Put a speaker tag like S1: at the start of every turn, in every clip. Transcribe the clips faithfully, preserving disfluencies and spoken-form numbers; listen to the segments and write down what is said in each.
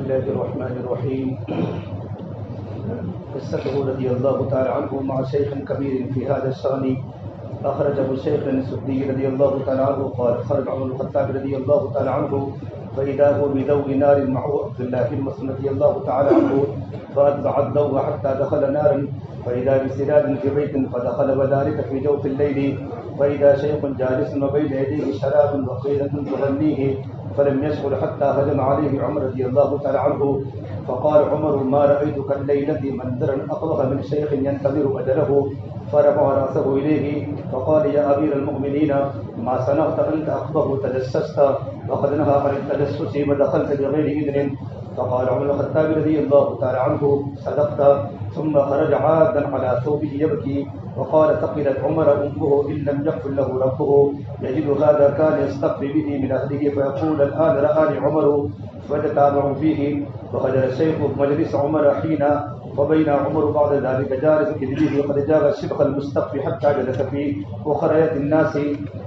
S1: الله الرحمن الرحيم. قصته رضي الله تعالى عنه مع شيخ كبير في هذا الشأن أخرجه الشيخ السدي رضي الله تعالى عنه قال خرج عمر بن الخطاب رضي الله تعالى عنه فإذا هو بذوق نار معه عبد الله بن مسعود رضي الله تعالى عنه فأتبع الضوء حتى دخل نارا فإذا بسراد في بيت فدخل وذلك في جوف الليل فإذا شيخ جالس وبين يديه شراب وقيلة تغنيه فلم يشعر حتى هجم عليه عمر رضي الله تعالى عنه فقال عمر ما رأيتك الليلة منظرا أقبح من شيخ ينتظر أجله فرفع رأسه إليه فقال يا أمير المؤمنين ما صنعت أنت أقبح تجسست وقد نهى عن التجسس ودخلت بغير إذن فقال عمر بن الخطاب رضي الله تعالى عنه صدقت ثم خرج عادا على ثوبه يبكي وقال ثقلت عمر أمه إن لم يغفر له ربه يجد هذا كان يستقبل به من أهله فيقول الآن رآني عمر فتتابعوا فيه وخرج الشيخ مجلس عمر حين وبين عمر بعد ذلك جالس إذ وقد جاء الشبخ المستقبل حتى جلس في أخريات الناس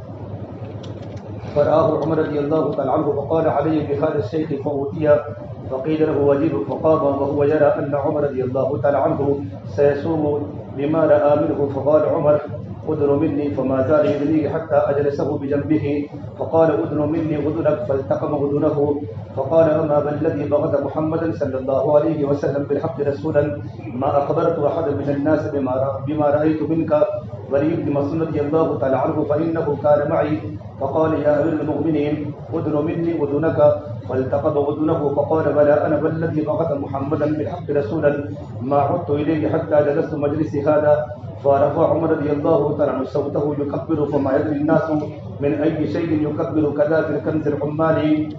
S1: فرآه عمر رضي الله تعالى عنه فقال عليه بهذا الشيخ فأوتي فقيل له وزير فقام وهو يرى أن عمر رضي الله تعالى عنه سيصوم بما رأى منه فقال عمر أدن مني فما زال يدنيه حتى أجلسه بجنبه فقال أدن مني أدنك فالتقم أدنه فقال أما بالذي بغض محمدا صلى الله عليه وسلم بالحق رسولا ما أخبرت أحدا من الناس بما, بما رأيت منك ولي بن مسعود رضي الله تعالى عنه فإنه كان معي فقال يا أمير المؤمنين أدن مني أدنك فالتقم أدنه فقال بلى أنا بالذي بغض محمدا بالحق رسولا ما عدت إليه حتى جلست مجلس هذا فرفع عمر رضي الله تعالى عنه صوته يكبر فما يدري الناس من أي شيء يكبر كذا في الكنز الحمالي.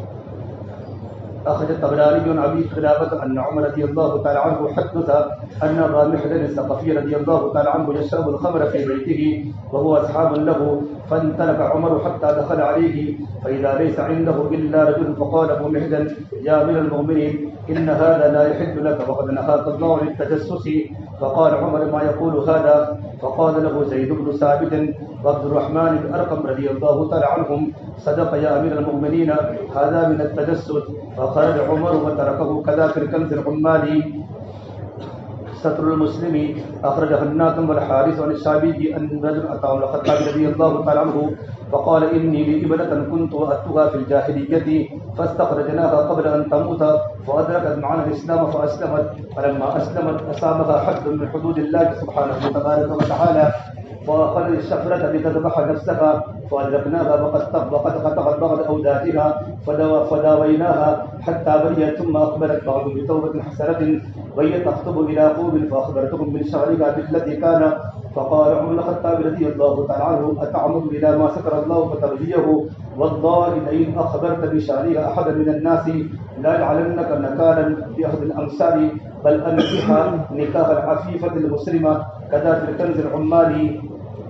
S1: أخرج الطبراني عن أبي قلابة أن عمر رضي الله تعالى عنه حدث أن أبا محرز الثقفي رضي الله تعالى عنه يشرب الخمر في بيته وهو أصحاب له فانطلق عمر حتى دخل عليه فإذا ليس عنده إلا رجل فقال أبو محرز يا أمير المؤمنين إن هذا لا يحل لك وقد نهاك الله عن التجسس فقال عمر ما يقول هذا فقال له زيد بن ثابت وعبد الرحمن بن أرقم رضي الله تعالى عنهم صدق يا أمير المؤمنين هذا من التجسس فخرج عمر وتركه كذا في الكنز العمالي. ستر المسلم أخرجه الناظم والحارث عن الشعبي أن رجل أتى عمر الخطاب رضي الله تعالى عنه فقال إني لي ابنة كنت أتوها في الجاهلية فاستخرجناها قبل أن تموت فأدركت معنا الإسلام فأسلمت فلما أسلمت أسامها حد من حدود الله سبحانه تبارك وتعالى فأخذ الشفرة لتذبح نفسها فأدركناها وقد وقد قطعت بعض أوداتها فداويناها حتى بريت ثم أقبلت بعض بتوبة حسنة وهي تخطب إلى قوم فأخبرتهم من شعرها بالذي كان فقال عمر بن الخطاب رضي الله تعالى عنه أتعمد إلى ما ستر الله فترجيه والله لئن أخبرت بشعرها أحدا من الناس لا يعلمنك نكالا بأخذ الأمثال بل أنكح نكاح العفيفة المسلمة كذا في الكنز العمالي.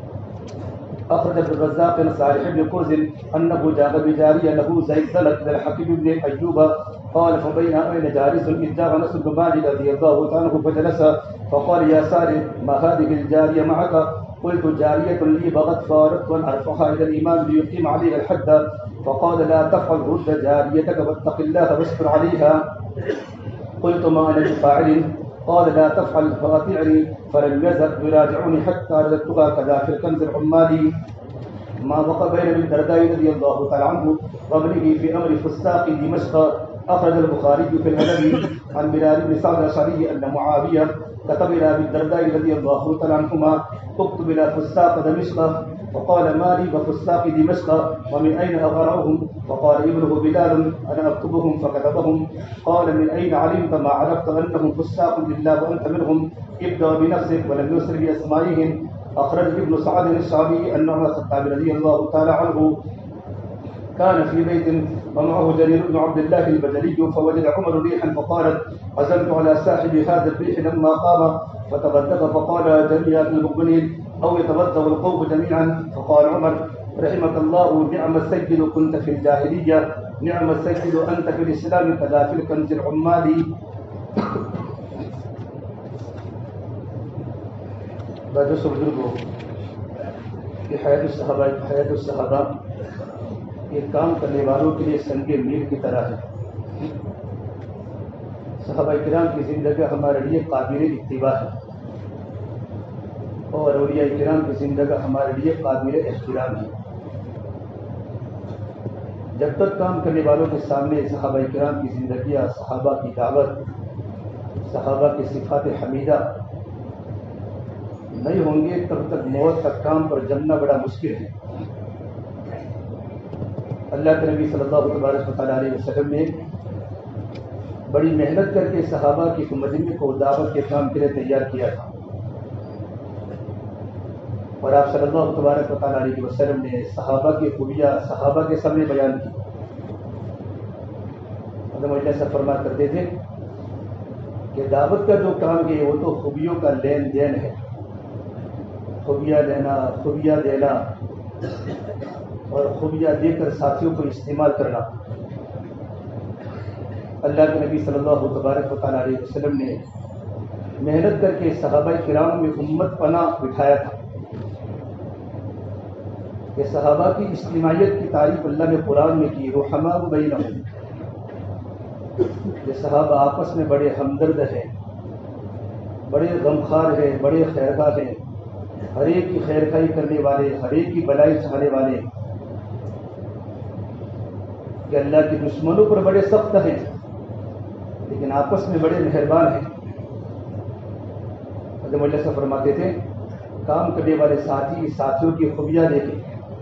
S1: أخرج ابن الرزاق عن صالح بن كرز أنه جاء بجارية له زلزلت للحكيم بن أيوب قال فبين أين جالس إذ جاء أنس بن مالك رضي الله تعالى عنه فجلس فقال يا سالم ما هذه الجارية معك؟ قلت جارية لي بغت فاردت أن أرفعها إلى الإمام ليقيم عليها الحد فقال لا تفعل رد جاريتك واتق الله واصبر عليها. قلت ما أنا بفاعل قال لا تفعل فأطيعني فلم يزل يراجعني حتى رددتها كذا في الكنز العمالي. ما وقع بين ابن الدرداء رضي الله تعالى عنه وابنه في أمر فساق دمشق. أخرج البخاري في الأدب عن بلال بن سعد الأشعري أن معاوية كتب إلى ابن الدرداء رضي الله تعالى عنهما اكتب إلى فساق دمشق فقال ما لي وفساق دمشق ومن أين أغرعهم؟ فقال ابنه بلال أنا أكتبهم فكتبهم. قال من أين علمت ما عرفت أنهم فساق إلا وأنت منهم؟ ابدأ بنفسك ولم يسر بأسمائهم. أخرج ابن سعد الشعبي أن عمر الخطاب رضي الله تعالى عنه كان في بيت ومعه جرير بن عبد الله البجلي فوجد عمر ريحا فقالت عزمت على صاحب هذا الريح لما قام فتبدل فقال جميع المؤمنين أو يتبدل القوم جميعا فقال عمر رحمك الله نعم السيد كنت في الجاهلية نعم السيد أنت في الإسلام كذا في الكنز العمالي. دوستوں بزرگوں یہ حیات الصحابہ حیات الصحابہ یہ کام کرنے والوں کے لیے سنگ میل کی طرح ہے. صحابہ کرام کی زندگی ہمارے لیے قابل اتباع ہے اور اولیاء کرام کی زندگی ہمارے لیے قابل احترام ہے. جب تک کام کرنے والوں کے سامنے صحابہ کرام کی زندگیاں، صحابہ کی دعوت، صحابہ کی صفات حمیدہ نہیں ہوں گے، تب تک موت کا کام پر جمنا بڑا مشکل ہے. اللہ کے نبی صلی اللہ تبارک و تعالیٰ علیہ وسلم نے بڑی محنت کر کے صحابہ کی مجمع کو دعوت کے کام کے لیے تیار کیا تھا، اور آپ صلی اللہ تبارک و تعالیٰ علیہ وسلم نے صحابہ کی خوبیاں صحابہ کے سامنے بیان کی. حضرت مولانا صاحب فرما کرتے تھے کہ دعوت کا جو کام ہے وہ تو خوبیوں کا لین دین ہے، خوبیاں لینا، خوبیاں دینا اور خوبیاں دے کر ساتھیوں کو استعمال کرنا. اللہ کے نبی صلی اللہ تبارک و تعالیٰ علیہ وسلم نے محنت کر کے صحابہ کرام میں امت پناہ بٹھایا تھا کہ صحابہ کی اجتماعیت کی تعریف اللہ نے قرآن میں کی، رحماء بینہم، کہ صحابہ آپس میں بڑے ہمدرد ہیں، بڑے غمخوار ہیں، بڑے خیرخواہ ہیں، ہر ایک کی خیر خواہی کرنے والے، ہر ایک کی بلائی چاہنے والے، کہ اللہ کے دشمنوں پر بڑے سخت ہیں لیکن آپس میں بڑے مہربان ہیں. حضرت مولانا صاحب فرماتے تھے کام کرنے والے ساتھی ساتھیوں کی خوبیاں دیکھیں.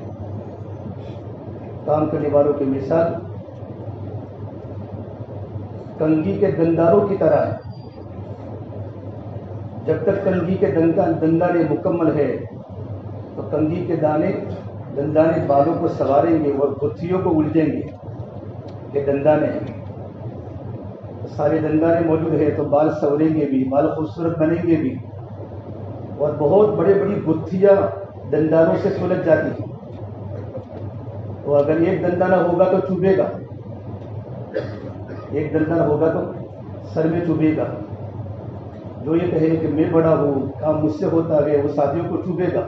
S1: کام کرنے والوں کی مثال کنگھی کے دنداروں کی طرح ہے. جب تک کنگھی کے دندانے مکمل ہے تو کنگھی کے دانے دندانے بالوں کو سواریں گے اور گتھیوں کو الجھیں گے کہ دندانے ہیں. سارے دندانے موجود ہیں تو بال سوریں گے بھی، بال خوبصورت بنیں گے بھی، اور بہت بڑے بڑی گتھیاں دندانوں سے سلجھ جاتی ہیں. تو اگر ایک دندانہ ہوگا تو چبھے گا، ایک دندانہ ہوگا تو سر میں چبھے گا. جو یہ کہے کہ میں بڑا ہوں، کام مجھ سے ہوتا ہے، وہ ساتھیوں کو چبھے گا.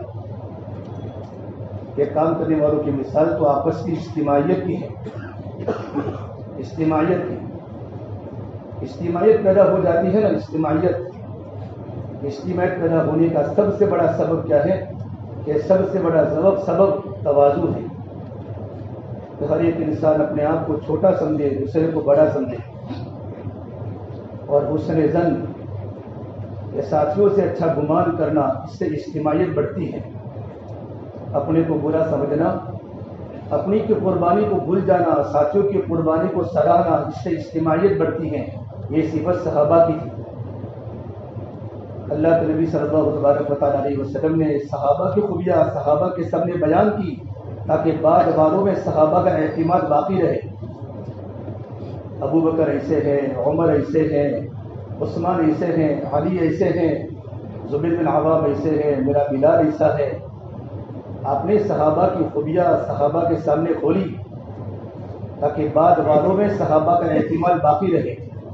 S1: کہ کام کرنے والوں کی مثال تو آپس کی اجتماعیت کی ہے. اجتماعیت کی اجتماعیت پیدا ہو جاتی ہے نا. اجتماعیت اجتماعیت پیدا ہونے کا سب سے بڑا سبب کیا ہے؟ کہ سب سے بڑا سبب سبب تواضع ہے. کہ ہر ایک انسان اپنے آپ کو چھوٹا سمجھے، دوسرے کو بڑا سمجھے. اور حسن ظن یا ساتھیوں سے اچھا گمان کرنا، اس سے اجتماعیت بڑھتی ہے. اپنے کو برا سمجھنا، اپنی کی قربانی کو بھول جانا، ساتھیوں کی قربانی کو سراہنا، اس سے اجتماعیت بڑھتی ہے. یہ صفت صحابہ کی تھی. اللہ کے نبی صلی اللہ تبارک و تعالیٰ علیہ وسلم نے صحابہ کی خوبیاں صحابہ کے سامنے بیان کی تاکہ بعد باروں میں صحابہ کا اعتماد باقی رہے. ابو بکر ایسے ہیں، عمر ایسے ہیں، عثمان ایسے ہیں، علی ایسے ہیں، زبیر بن عوام ایسے ہیں، میرا بلال ایسا ہے. آپ نے صحابہ کی خوبیاں صحابہ کے سامنے کھولی تاکہ بعد والوں میں صحابہ کا اعتماد باقی رہے.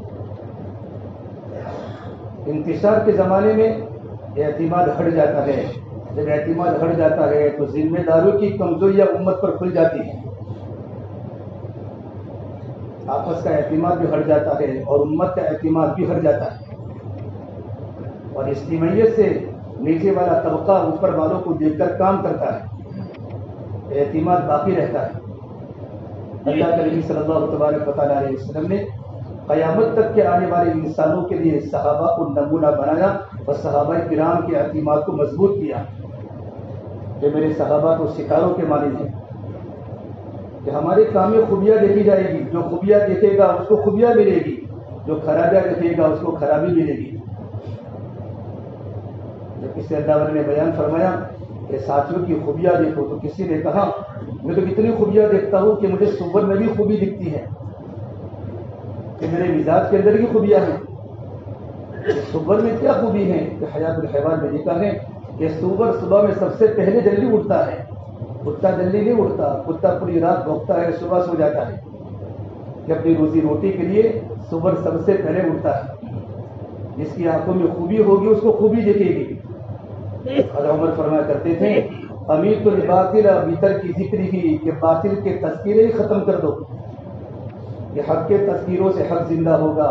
S1: انتشار کے زمانے میں اعتماد ہٹ جاتا ہے. جب اعتماد ہٹ جاتا ہے تو ذمہ داریوں کی کمزوریاں امت پر کھل جاتی ہیں. آپس کا اعتماد بھی ہٹ جاتا ہے اور امت کا اعتماد بھی ہٹ جاتا ہے. اور اجتماعیت سے نیچے والا طبقہ اوپر والوں کو دیکھ کر کام کرتا ہے، اعتماد باقی رہتا ہے. اللہ کے نبی صلی اللہ تبارک و تعالیٰ علیہ وسلم نے قیامت تک کے آنے والے انسانوں کے لیے صحابہ کو نمونہ بنایا اور صحابہ کرام کے اعتماد کو مضبوط کیا. کہ میرے صحابہ کو ستاروں کے مانند ہیں، کہ ہمارے کام میں خوبیاں دیکھی جائے گی. جو خوبیاں دیکھے گا اس کو خوبیاں ملے گی، جو خرابیاں دیکھے گا اس کو خرابی ملے گی. جب کسی اللہ نے بیان فرمایا کہ ساتھیوں کی خوبیاں دیکھو تو کسی نے کہا میں تو اتنی خوبیاں دیکھتا ہوں کہ مجھے صور میں بھی خوبی دکھتی ہے، کہ میرے مزاج کے اندر بھی خوبیاں ہیں. صور میں کیا خوبی ہے؟ کہ حیات الحیوان میں لکھا ہے کہ صور صبح میں سب سے پہلے جلدی اٹھتا ہے. کتا جلدی نہیں اٹھتا، کتا پوری رات بھوکتا ہے، صبح سو جاتا ہے. کہ اپنی روزی روٹی کے لیے صور سب سے پہلے اٹھتا ہے. جس کی آنکھوں میں خوبی ہوگی اس کو خوبی دکھے گی. حضرت عمر فرمایا کرتے تھے امیر تو باطل بیتر کی ذکر ہی، کہ باطل کے تذکرے ہی ختم کر دو. یہ حق کے تذکیروں سے حق زندہ ہوگا،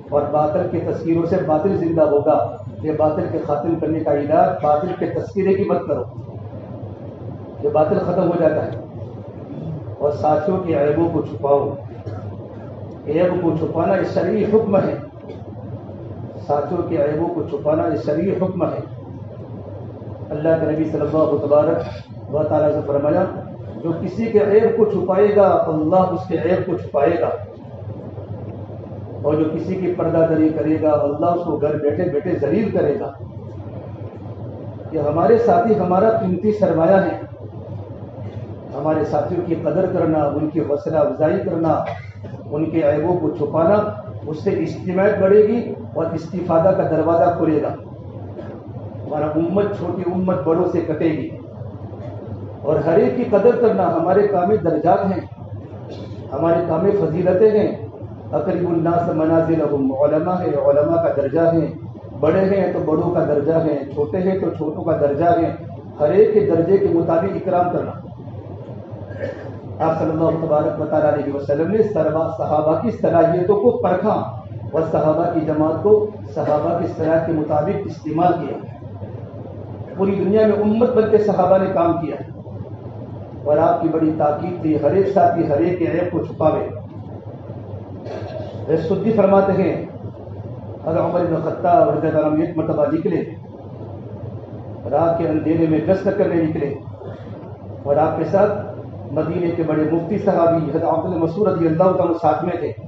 S1: اور باطل کے تذکیروں سے باطل زندہ ہوگا. یہ باطل کے ختم کرنے کا علاج باطل کے تذکیرے کی مت کرو، یہ باطل ختم ہو جاتا ہے. اور ساتھیوں کے عیبوں کو چھپاؤ. عیب کو چھپانا یہ شرعی حکم ہے. ساتھیوں کے عیبوں کو چھپانا یہ شرعی حکم ہے. اللہ کے نبی صلی اللہ تبارک و تعالیٰ سے فرمایا جو کسی کے عیب کو چھپائے گا اللہ اس کے عیب کو چھپائے گا، اور جو کسی کی پردہ دری کرے گا اللہ اس کو گھر بیٹھے بیٹھے ذلیل کرے گا. کہ ہمارے ساتھی ہمارا قیمتی سرمایہ ہے. ہمارے ساتھیوں کی قدر کرنا، ان کی حوصلہ افزائی کرنا، ان کے عیبوں کو چھپانا، اس سے اجتماعیت بڑھے گی اور استفادہ کا دروازہ کھلے گا. ہمارا امت چھوٹی امت بڑوں سے کٹے گی. اور ہر ایک کی قدر کرنا. ہمارے کام درجات ہیں، ہمارے کام فضیلتیں ہیں. اقرب الناس منازلہم، علماء ہے علماء کا درجہ ہے، بڑے ہیں تو بڑوں کا درجہ ہے، چھوٹے ہیں تو چھوٹوں کا درجہ ہے. ہر ایک کے درجے کے مطابق اکرام کرنا. آپ صلی اللہ تبارک و تعالیٰ علیہ وسلم نے صحابہ کی صلاحیتوں کو پرکھا اور صحابہ کی جماعت کو صحابہ کی صلاحیت کے مطابق استعمال کیا. پوری دنیا میں امت بن کے صحابہ نے کام کیا، اور آپ کی بڑی تاکید تھی ہر ایک ساتھی ہر ایک کے عیب کو چھپاوے. سدی فرماتے ہیں حضرت عمر بن خطاب رضی اللہ عنہ ایک مرتبہ نکلے، رات کے اندھیرے میں گشت کرنے نکلے، اور آپ کے ساتھ مدینے کے بڑے مفتی صحابی حضرت عبد اللہ مسعود رضی اللہ عنہ ساتھ میں تھے.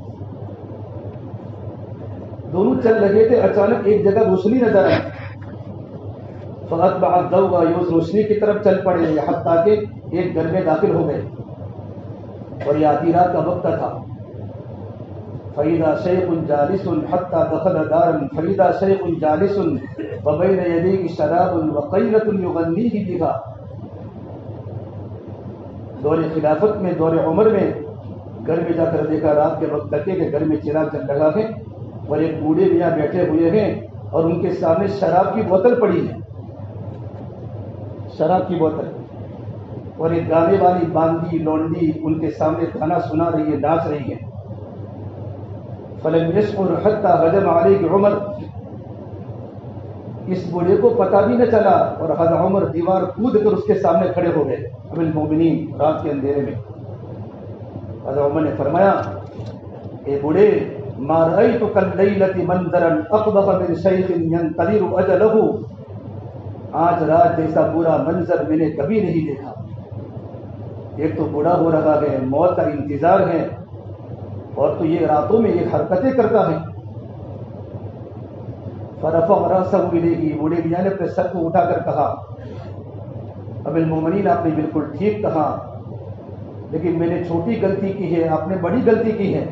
S1: دونوں چل رہے تھے، اچانک ایک جگہ روشنی نظر آئی. فَأَتْبَعَ الضَّوْءَ، یہ اس روشنی کی طرف چل پڑے حتیٰ کہ ایک گھر میں داخل ہو گئے، اور یہ آدھی رات کا وقت تھا. فَإِذَا شَيْخٌ جَالِسٌ حَتَّى دَخَلَ دَارًا فَإِذَا شَيْخٌ جَالِسٌ وَبَيْنَ يَدَيْهِ شَرَابٌ وَقَيْلَةٌ يُغَنِّيهِ بِهَا. دور خلافت میں، دور عمر میں گھر میں جا کر دیکھا رات کے وقت تک کہ گھر میں چراغ چل رہا ہے، اور ایک بوڑھے میاں بیٹھے ہوئے ہیں اور ان کے سامنے شراب کی بوتل پڑی ہے، شراب کی بوتل، اور ایک گانے والی باندی لونڈی ان کے سامنے گانا سنا رہی ہے، ناچ رہی ہے. فلم يشعر حتى هجم عليه عمر، اس بوڑھے کو پتہ بھی نہ چلا اور حضرت عمر دیوار کود کر اس کے سامنے کھڑے ہو گئے. ام المومنین رات کے اندھیرے میں حضرت عمر نے فرمایا اے بوڑھے، ما رأيتك الليلة منظرا اقبح من شيخ ينتظر اجله، آج رات جیسا برا منظر میں نے کبھی نہیں دیکھا. ایک تو بوڑھا ہو رہا ہے، موت کا انتظار ہے، اور تو یہ راتوں میں یہ حرکتیں کرتا ہے. فرفع رأسه إليه، بوڑھے میاں نے اپنے سر کو اٹھا کر کہا ام المومنین آپ نے بالکل ٹھیک کہا، لیکن میں نے چھوٹی غلطی کی ہے، آپ نے بڑی غلطی کی ہے.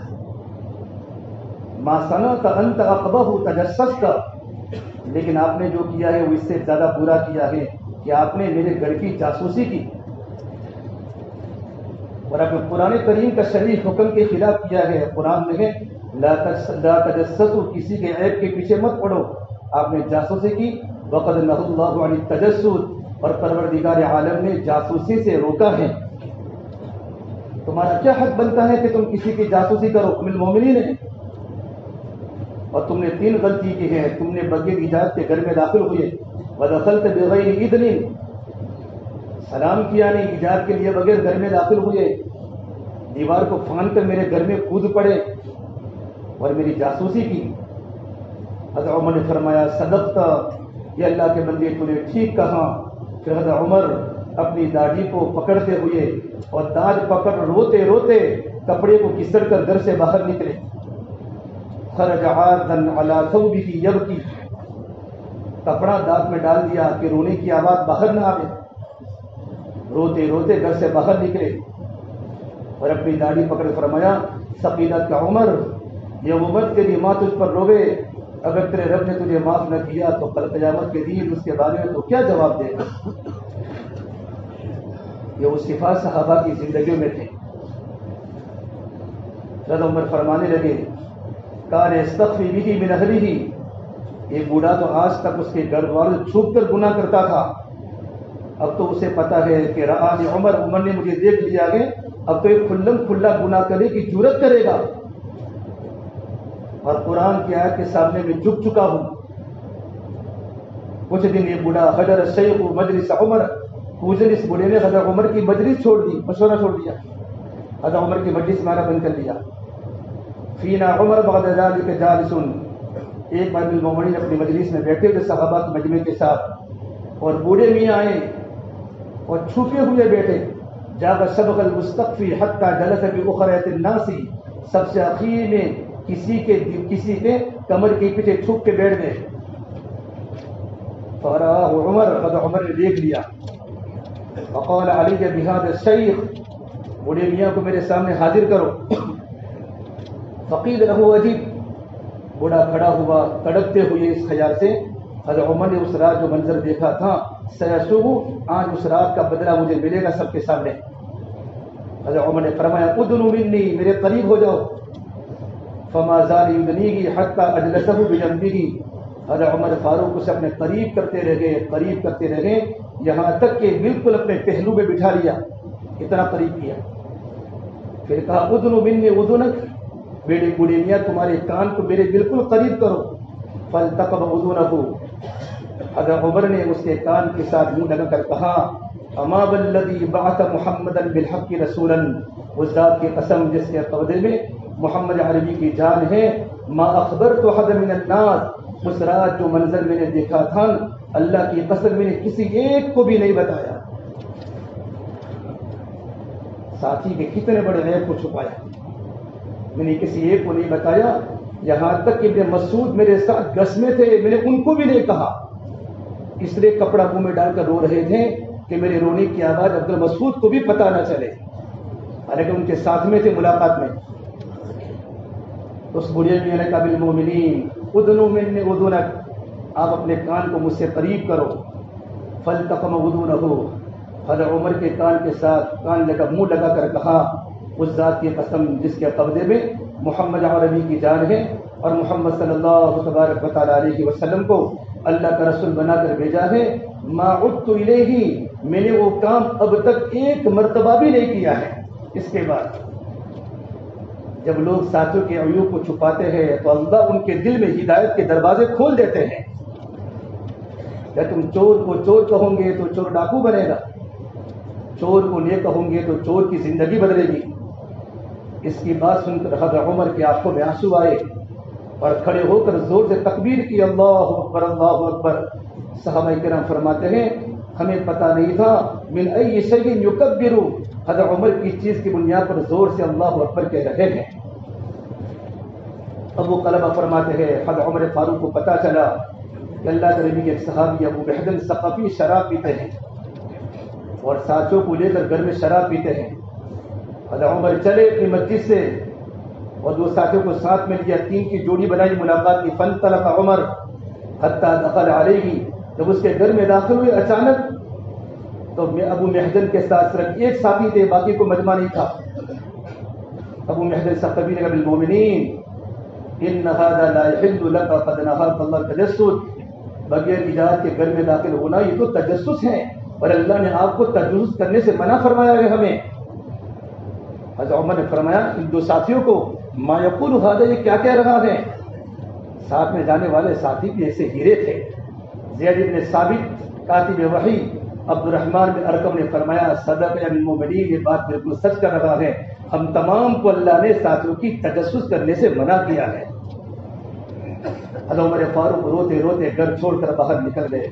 S1: ما صنعت انت اقبح تجسست، لیکن آپ نے جو کیا ہے وہ اس سے زیادہ برا کیا ہے کہ آپ نے میرے گھر کی جاسوسی کی، اور اپنے قرآن کریم کا شرعی حکم کے خلاف کیا ہے. قرآن میں ہے لا تجسسوا، کسی کے عیب کے پیچھے مت پڑو. آپ نے جاسوسی کی. وقد نهى الله عن التجسس، اور پروردگار عالم نے جاسوسی سے روکا ہے. تمہارا کیا حق بنتا ہے کہ تم کسی کی جاسوسی کرو؟ ام المومنین ہے، اور تم نے تین غلطی کی ہے. تم نے بغیر اجازت کے گھر میں داخل ہوئے، ودخلت بغیر اذن، سلام کیا نہیں، اجازت کے لیے بغیر گھر میں داخل ہوئے، دیوار کو پھاند کر میرے گھر میں کود پڑے اور میری جاسوسی کی. حضرت عمر نے فرمایا صدقت، یہ اللہ کے بندے تو نے ٹھیک کہا. پھر حضرت عمر اپنی داڑھی کو پکڑتے ہوئے اور داڑھ پکڑ روتے روتے کپڑے کو کسر کر گھر سے باہر نکلے. خرج عادا علی ثوبه یبکی، کپڑا دانت میں ڈال دیا کہ رونے کی آواز باہر نہ آئے. روتے روتے گھر سے باہر نکلے اور اپنی داڑھی پکڑ فرمایا ثقیلت کا عمر، یہ امت تیری ماں تجھ پر روے، اگر تیرے رب نے تجھے معاف نہ کیا تو کل قیامت کے دن اس کے بارے میں تو کیا جواب دے گا. یہ وہ صفات صحابہ کی زندگیوں میں تھے. حضرت عمر فرمانے لگے کان یستخفی بہ من اہلہ، یہ بوڑھا تو آج تک اس کے گھر والے چھپ کر گناہ کرتا تھا، اب تو اسے پتا ہے کہ رآنی عمر، عمر نے مجھے دیکھ لیا ہے، اب تو ایک کھلم کھلا گناہ کرنے کی جرت کرے گا. اور قرآن کی آیت کے سامنے میں جھک چکا ہوں. کچھ دن یہ بوڑھا حضر الشیخ مجلس عمر، کچھ دن اس بوڑھے نے حضرت عمر کی مجلس چھوڑ دی، مشورہ چھوڑ دیا، حضرت عمر کی مجلس میں آنا بند کر دیا. فینا عمر بعد ذلك جالس، ایک بار المومنین اپنی مجلس میں بیٹھے تھے صحابہ کے مجمع کے ساتھ، اور بوڑھے میاں آئے اور چھپے ہوئے بیٹھے. جاء سبق المستخفی حتی جلس باخریت الناس، سب سے اخیر میں کسی کے کسی کے کمر کے پیچھے چھپ کے بیٹھ گئے. فرآہ عمر، حضرت عمر نے دیکھ لیا. فقال علی بهذا الشیخ، بوڑھے میاں کو میرے سامنے حاضر کرو. فقیل له عجیب، بوڑھا کھڑا ہوا تڑپتے ہوئے اس خیال سے، حضرت عمر نے اس رات جو منظر دیکھا تھا، سیسوء، آج اس رات کا بدلہ مجھے ملے گا سب کے سامنے. حضرت عمر نے فرمایا ادنو منی، میرے قریب ہو جاؤ. فما زال یدنیہ حتی اجلسہ بجنبہ، حضرت عمر فاروق اسے اپنے قریب کرتے رہے قریب کرتے رہے یہاں تک کہ بالکل اپنے پہلو میں بٹھا لیا، اتنا قریب کیا. پھر کہا ادنو منی ادنک، میرے بوڑھے میاں تمہارے کان کو میرے بالکل قریب کرو. فالتقم اذنہ، حضرت عمر نے اس کے کان کے ساتھ منہ لگا کر کہا اما والذی بعث محمدا بالحق رسولا، اس ذات کی قسم جس کے قبضے میں محمد عربی کی جان ہے، ما اخبرت احد من الناس، اس رات جو منظر میں نے دیکھا تھا اللہ کی قسم میں نے کسی ایک کو بھی نہیں بتایا. ساتھی کے کتنے بڑے غیب کو چھپایا، میں نے کسی ایک کو نہیں بتایا. یہاں تک کہ ابن مسعود میرے ساتھ گس میں تھے، میں نے ان کو بھی نہیں کہا، اس لیے کپڑا منہ میں ڈال کر رو رہے تھے کہ میرے رونے کی آواز عبد المسعود کو بھی پتہ نہ چلے، حالانکہ ان کے ساتھ میں تھے ملاقات میں. اس بڑھے میاں نے کہا بالمومنین ادنو منی ادنک، آپ اپنے کان کو مجھ سے قریب کرو. فالتقم اذنہ، حضرت عمر کے کان کے ساتھ کان لگا منہ لگا کر کہا اس ذات کی قسم جس کے قبضے میں محمد عربی کی جان ہے اور محمد صلی اللہ تبارک و تعالیٰ علیہ وسلم کو اللہ کا رسول بنا کر بھیجا ہے، ما عدت الیہ، میں نے وہ کام اب تک ایک مرتبہ بھی نہیں کیا ہے. اس کے بعد جب لوگ ساتھیوں کے عیوب کو چھپاتے ہیں تو اللہ ان کے دل میں ہدایت کے دروازے کھول دیتے ہیں. یا تم چور کو چور کہو گے تو چور ڈاکو بنے گا، چور کو نیک کہو گے تو چور کی زندگی بدلے گی. اس کی بات سن کر حضرت عمر کی آنکھوں میں آنسو آئے اور کھڑے ہو کر زور سے تکبیر کی، اللہ اکبر اللہ اکبر. صحابہ کرام فرماتے ہیں ہمیں پتہ نہیں تھا من ای شیء یکبر، حضرت عمر کی چیز کی بنیاد پر زور سے اللہ اکبر کہہ رہے ہیں. ابو قلبہ فرماتے ہیں حضرت عمر فاروق کو پتہ چلا کہ اللہ کے نبی کے ایک صحابی ابو بہدل ثقفی شراب پیتے ہیں اور ساتھیوں کو لے کر گھر میں شراب پیتے ہیں. حضرت عمر چلے اپنی مسجد سے اور دو ساتھیوں کو ساتھ میں لیا، تین کی جوڑی بنائی ملاقات کی. فانطلق عمر حتی دخل علیہ، جب اس کے گھر میں داخل ہوئے اچانک تو ابو محدن کے ساتھ صرف ایک ساتھی تھے، باقی کو مجمع نہیں تھا. ابو محدن ثقفی نے کہا بالمومنین ان هذا لا يحل لك قد نهاك الله التجسس، بغیر اجازت کے گھر میں داخل ہونا یہ تو تجسس ہے اور اللہ نے آپ کو تجسس کرنے سے منع فرمایا ہے ہمیں. حضرت عمر نے فرمایا ان دو ساتھیوں کو ما یقول هذا، یہ کیا کہہ رہا ہے. ساتھ میں جانے والے ساتھی بھی ایسے ہیرے تھے. زید بن ثابت کاتب وحی عبد الرحمن بن ارقم نے فرمایا صدق المؤمنین، یہ بات بالکل سچ کر رہا ہے، ہم تمام کو اللہ نے ساتھیوں کی تجسس کرنے سے منع کیا ہے. حضرت عمر فاروق روتے روتے گھر چھوڑ کر باہر نکل گئے.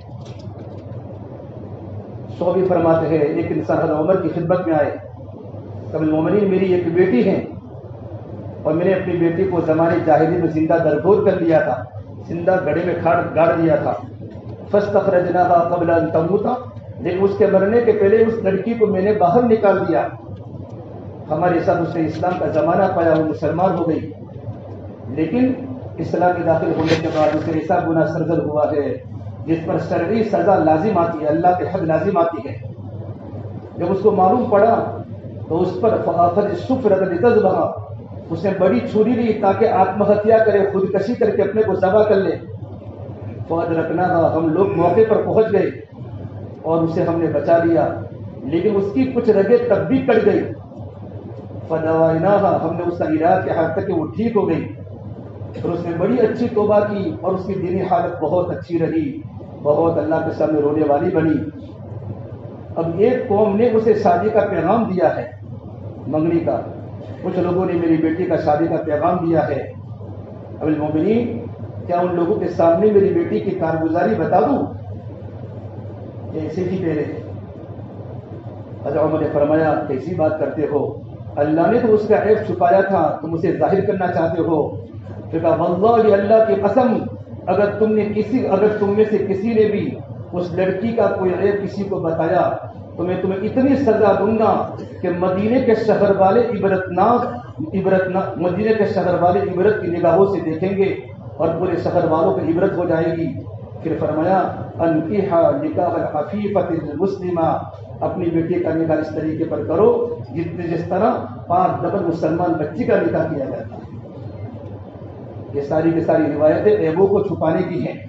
S1: صحابی فرماتے ہیں ایک انسان حضرت عمر کی خدمت میں آئے، کبھی مومنین میری ایک بیٹی ہے اور میں نے اپنی بیٹی کو زمانے جاہلی میں زندہ درگور کر لیا تھا، زندہ گڑھے میں کھاڑ گاڑ دیا تھا. فاستخرجناها قبل ان تموت، لیکن اس کے مرنے کے پہلے اس لڑکی کو میں نے باہر نکال دیا. ہمارے ساتھ اس نے اسلام کا زمانہ پایا، وہ مسلمان ہو گئی، لیکن اسلام کے داخل ہونے کے بعد اسے ایسا گناہ سرزد ہوا ہے جس پر شرعی سزا لازم آتی ہے، اللہ کے حد لازم آتی ہے. جب اس کو معلوم پڑا تو اس پر فاخذ السفرۃ لتذبح، اس نے بڑی چھری لی تاکہ آتم ہتیا کرے، خودکشی کر کے اپنے کو ذبح کر لے. فادرکناها، ہم لوگ موقع پر پہنچ گئے اور اسے ہم نے بچا لیا، لیکن اس کی کچھ رگیں تب بھی کٹ گئی. فدوائناها، ہم نے اس کا علاج کیا حد تک کہ وہ ٹھیک ہو گئی. پھر اس نے بڑی اچھی توبہ کی اور اس کی دینی حالت بہت اچھی رہی، بہت اللہ کے سامنے رونے والی بنی۔ اب ایک قوم نے اسے شادی کا پیغام دیا ہے، منگنی کا، کچھ لوگوں نے میری بیٹی کا شادی کا پیغام دیا ہے۔ اب المومنین، کیا ان لوگوں کے سامنے میری بیٹی کی کارگزاری بتا دوں؟ ایسے ہی پہلے حضرت عمر نے فرمایا کیسی بات کرتے ہو، اللہ نے تو اس کا عیب چھپایا تھا، تم اسے ظاہر کرنا چاہتے ہو۔ پھر کہا واللہ، اللہ کی قسم، اگر تم نے کسی اگر تم میں سے کسی نے بھی اس لڑکی کا کوئی عیب کسی کو بتایا تو میں تمہیں اتنی سزا دوں گا کہ مدینے کے شہر والے عبرتناک عبرتناک مدینے کے شہر والے عبرت کی نگاہوں سے دیکھیں گے اور پورے شہر والوں کو عبرت ہو جائے گی۔ پھر فرمایا انکحا نکاح العفیفۃ المسلمہ، اپنی بیٹی کا نکاح اس طریقے پر کرو جتنے جس طرح پاک دبل مسلمان بچی کا نکاح کیا جاتا ہے۔ یہ ساری کی ساری روایتیں عیبوں کو چھپانے کی ہیں۔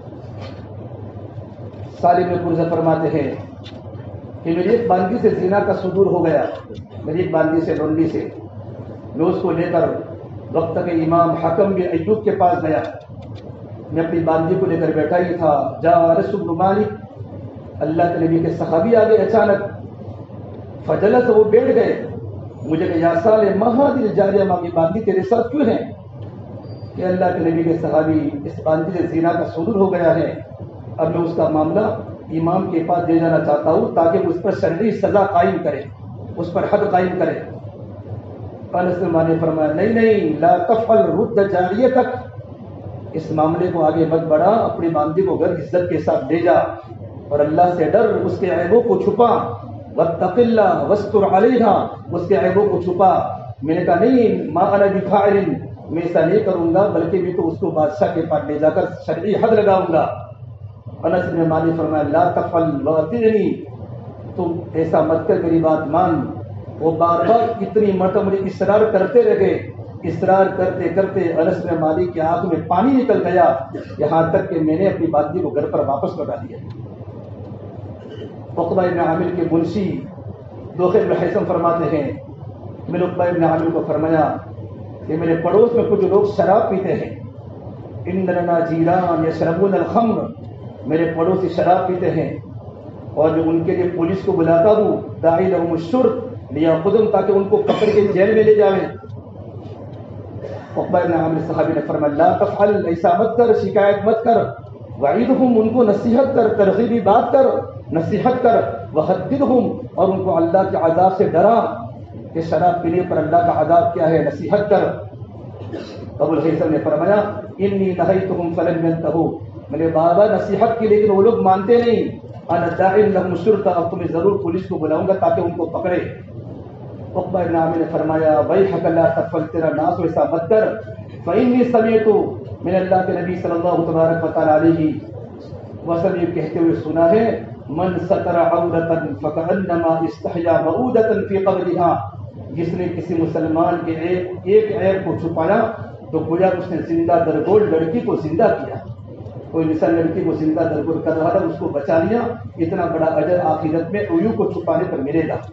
S1: سالم بن قرظہ فرماتے ہیں کہ میری ایک باندھی سے زنا کا صدور ہو گیا، میری ایک باندھی سے لونڈی سے، میں اس کو لے کر وقت کے امام حکم بن ایوب کے پاس گیا، میں اپنی باندھی کو لے کر بیٹھا ہی تھا، جا انس بن مالک، اللہ کے نبی کے صحابی آگے اچانک، فجلس، وہ بیٹھ گئے، مجھے کہ یا سالم ما هذه الجاریہ، ماں کی باندھی تیرے ساتھ کیوں ہے؟ کہ اللہ کے نبی کے صحابی، اس باندھی سے زنا کا صدور ہو گیا ہے، اب میں اس کا معاملہ امام کے پاس دے جانا چاہتا ہوں تاکہ اس پر شرعی سزا قائم کرے، اس پر حد قائم کرے۔ انس بن مالک نے فرمایا نہیں نہیں، لا تفعل، رد جاریتک، اس معاملے کو آگے مت بڑھا، اپنی باندھی کو گھر عزت کے ساتھ لے جا اور اللہ سے ڈر، اس کے عیبوں کو چھپا، واتق اللہ واستر علیہا، اس کے عیبوں کو چھپا۔ میں نے کہا نہیں، ما انا بفاعل، میں ایسا نہیں کروں گا، بلکہ میں تو اس کو بادشاہ کے پاس لے جا کر شرعی حد لگاؤں گا۔ انس بن مالک فرمایا لا تفعل واطعنی، تم ایسا مت کر، میری بات مان۔ وہ بار بار اتنی مرتبہ اصرار کرتے رہے، اصرار کرتے کرتے انس بن مالک کی آنکھ میں پانی نکل گیا، یہاں تک کہ میں نے اپنی باندھی کو گھر پر واپس لوٹا دیا۔ عقبہ بن عامر کے منشی دوخ بن حیثم فرماتے ہیں، میں نے عقبہ بن عامر کو فرمایا کہ میرے پڑوس میں کچھ لوگ شراب پیتے ہیں، ان لنا جیران یشربون الخمر، میرے پڑوسی شراب پیتے ہیں، اور میں ان کے لیے پولیس کو بلاتا ہوں، داعی لہم الشرب لیاخذہم، تاکہ ان کو پکڑ کے جیل میں لے جاویں۔ عقبہ بن عامر صحابی نے فرمایا لا تفعل، ایسا مت کر، شکایت مت کر، وعیدہم، ان کو نصیحت کر، ترغیبی بات کر، نصیحت کر، وحددہم، اور ان کو اللہ کے عذاب سے ڈرا کہ شراب پینے پر اللہ کا عذاب کیا ہے، نصیحت کر۔ ابو الہیثم نے فرمایا انی نہیتہم فلم ینتہوا، میں نے بار بار نصیحت کی لیکن وہ لوگ مانتے نہیں، انا داعی لہم الشرطہ، اب تمہیں ضرور پولیس کو بلاؤں گا تاکہ ان کو پکڑے۔ عقبہ بن عامر نے فرمایا ویحک لا تفعل، تیرا ناس ایسا مت کر، فإنی سمعت، میں نے اللہ کے نبی صلی اللہ تبارک و تعالی علیہ وسلم کہتے ہوئے سنا ہے، من ستر عورتا فکأنما استحیا موعودۃ فی قبرها، جس نے کسی مسلمان کے ایک ایک عیب کو چھپایا تو گویا اس نے زندہ درگور لڑکی کو زندہ کیا، کوئی مثال لڑکی کو زندہ درگور کر رہا تھا، اس کو بچا لیا، اتنا بڑا اجر آخرت میں عیوب کو چھپانے پر ملے گا۔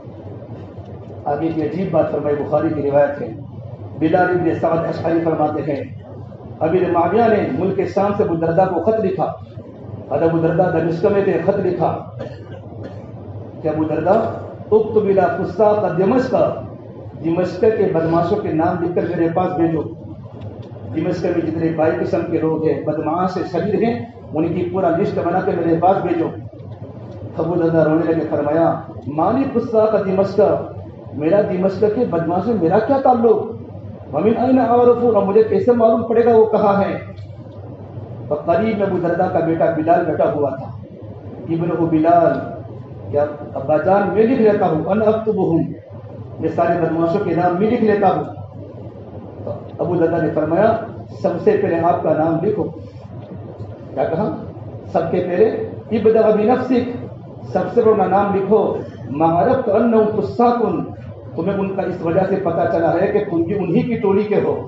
S1: آگے کی عجیب بات فرمائی، بخاری کی روایت ہے، بلال بن سعد اشعری فرماتے ہیں امیر معاویہ نے ملک شام سے ابو درداء کو خط لکھا، اور ابو درداء دمشق میں تھے، خط لکھا کہ ابو درداء اکتب الی فساق دمشق، دمشق کے بدماشوں کے نام لکھ کر میرے پاس بھیجو، دمشق میں جتنے بائی قسم کے لوگ ہیں، بدمعاش سے شریر ہیں، ان کی پورا لسٹ بنا کے میرے پاس بھیجو۔ ابو درداء رونے لگے، فرمایا مالی فساق دمشق، میرا دمشق کے بدماشوں سے میرا کیا تعلق، ومن این اعرف، اور مجھے کیسے معلوم پڑے گا وہ کہاں ہے۔ تو قریب میں ابو درداء کا بیٹا بلال بیٹھا ہوا تھا، ابنہ بلال، کیا ابا جان میں لکھ لیتا ہوں، انا اکتبہم، یہ سارے بدماشوں کے نام میں لکھ لیتا ہوں۔ تو ابو درداء نے فرمایا سب سے پہلے آپ کا نام لکھو، کیا کہا، سب کے پہلے ابدأ بنفسک، سب سے پہلے نام لکھو، ما عرفت انہم فساق، تمہیں ان کا اس وجہ سے پتا چلا ہے کہ تم بھی انہی کی ٹولی کے ہو۔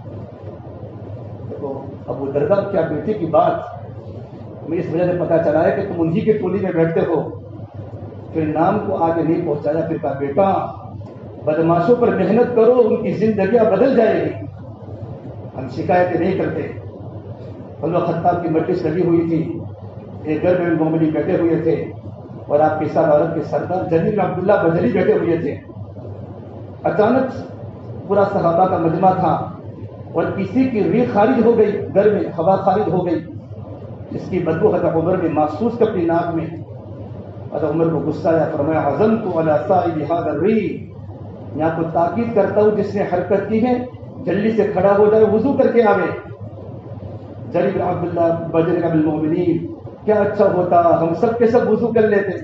S1: تو ابو درداء کیا بیٹی کی بات، میں اس وجہ سے پتا چلا ہے کہ تم انہی کی ٹولی میں بیٹھتے ہو۔ پھر نام کو آگے نہیں پہنچایا، پھر کہا بیٹا بدماشوں پر محنت کرو، ان کی زندگیاں بدل جائے گی۔ ہم شکایتیں نہیں کرتے. عمر خطاب کی مجلس لگی ہوئی تھی, ایک گھر میں مومنی بیٹھے ہوئے تھے اور آپ کے ساتھ عورت کے سردار جلیل عبداللہ بجلی بیٹھے ہوئے تھے. اچانک پورا صحابہ کا مجمع تھا اور کسی کی ریح خارج ہو گئی, گھر میں ہوا خارج ہو گئی, جس کی بدبو حضرت عمر نے محسوس کر اپنی ناک میں. حضرت عمر کو غصہ آیا, فرمایا عزمت علی صاحب هذا الريح, یہاں کو تاکید کرتا ہوں جس نے حرکت کی ہے جلدی سے کھڑا ہو جائے, وضو کر کے آوے. جلیل بن عبداللہ بجلی بن المؤمنین, کیا اچھا ہوتا ہم سب کے سب وضو کر لیتے,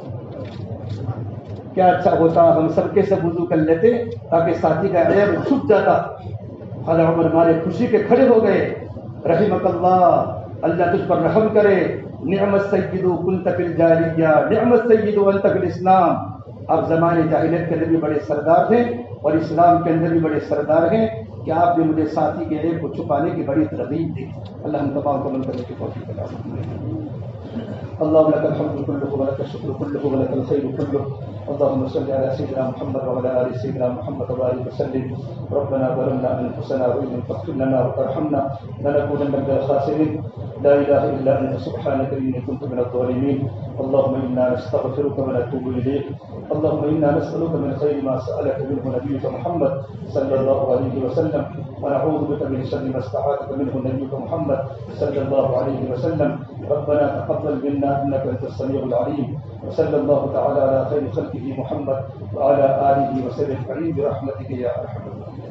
S1: کیا اچھا ہوتا ہم سب کے سب وضو کر لیتے تاکہ ساتھی کا عیب چھپ جاتا. حضرت عمر مارے خوشی کے کھڑے ہو گئے. رحمک اللہ, اللہ تجھ پر رحم کرے. نعم السید کنت فی الجاہلیہ نعم السید انت فی الاسلام. آپ زمانے جاہلیت کے اندر بھی بڑے سردار تھے اور اسلام کے اندر بھی بڑے سردار ہیں کہ آپ نے مجھے ساتھی کے عیب کو چھپانے کی بڑی ترغیب دی. اللہ ہم تمام کو عمل کرنے کی توفیق عطا فرمائے. اللهم لك الحمد كله ولك الشكر كله ولك الخير كله. اللهم صل على سيدنا محمد وعلى ال سيدنا محمد وبارك وسلم. ربنا ظلمنا انفسنا وان لم تغفر لنا وترحمنا لنكونن من الخاسرين. لا اله الا انت سبحانك اني كنت من الظالمين. اللهم انا نستغفرك ونتوب اليك. اللهم انا نسالك من خير ما سالك منه نبيك محمد صلى الله عليه وسلم, ونعوذ بك من شر ما استعاذك منه نبيك محمد صلى الله عليه وسلم. ربنا تقبل منا انك انت السميع العليم. وصلى الله تعالى على خير خلقه محمد وعلى اله وصحبه اجمعين برحمتك يا ارحم الراحمين.